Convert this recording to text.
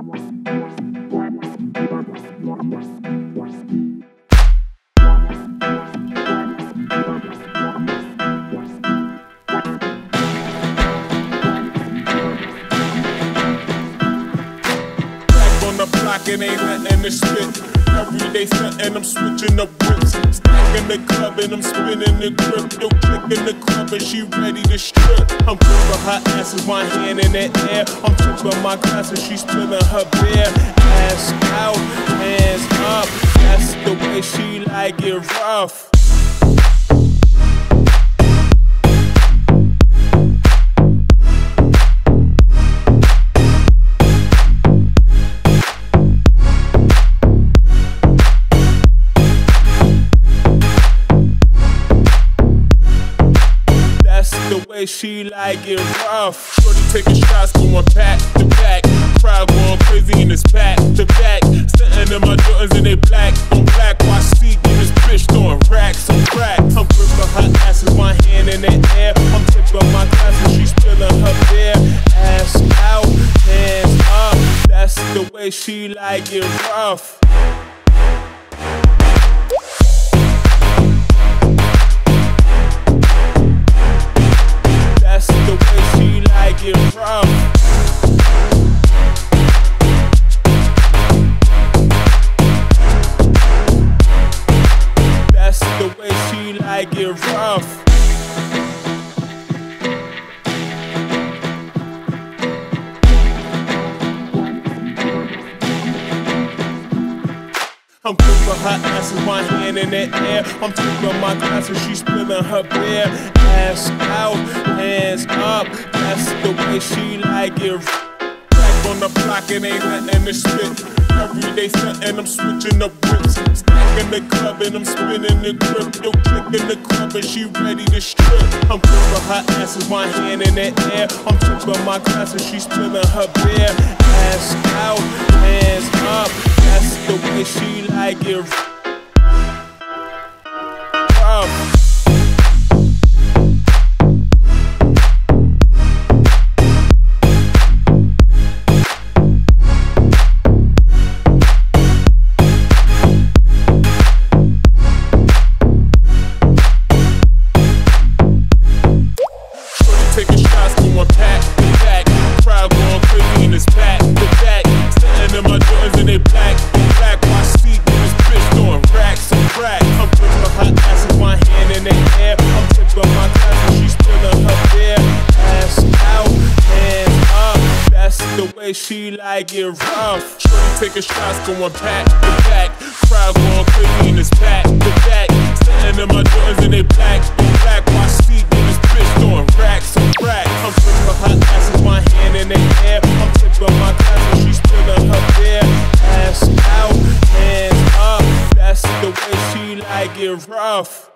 It ain't nothing to spit. Every day stuntin', I'm switching up whips. Stacking the club and I'm spinning the grip. Yo, clicking the club and she ready to strip. I'm gripping her ass with my hand in the air. I'm tipping my glass and she's spilling her beer. Ass out, hands up. That's the way she like it rough. The way she like it rough. Shorty taking shots, going back to back. Crowd going crazy in this back to back. Stuntin' in my Jordans and they black on black. Watch Steve in this bitch throwing racks on crack. I'm gripping her ass with my hand in the air. I'm tipping my glass and she's spilling her beer. Ass out, hands up. That's the way she like it rough. That's the way she like it rough. That's the way she like it rough. I'm gripping her ass with my hand in the air. I'm tipping my glass and she's spilling her beer. Ass out, hands up. That's the way she like it. Back on the block, it ain't nothing to spit. Every day stuntin', I'm switching up whips. Stacking the club and I'm spinning the grip. Yo, clicking the club and she ready to strip. I'm gripping her ass with my hand in the air. I'm tipping my glass and she's spilling her beer. Ass out, hands up. That's the way she like it rough. Taking shots, going back to back. Crowd going crazy in this back to back. Stuntin' in my Jordans and they black on black. Watch Steve in this bitch throwing racks on crack. I'm gripping her ass with my hand in the air. I'm tipping my glass and she's spilling her beer. Ass out, hands up. That's the way she like it rough. Shorty taking shots, going back to back. Crowd going crazy in this back to back. Stuntin' in my Jordans and they black on black. Watch Steve in this bitch throwing racks on crack. I'm gripping her ass with my hand in the air. I'm tipping my glass and she's spilling her beer. Ass out, hands up. That's the way she like it rough.